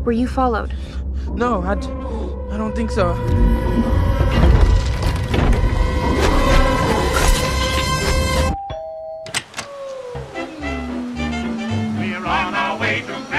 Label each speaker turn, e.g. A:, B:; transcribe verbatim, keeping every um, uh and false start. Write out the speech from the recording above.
A: Were you followed?
B: No, I, d- I don't think so.
C: We're on our way to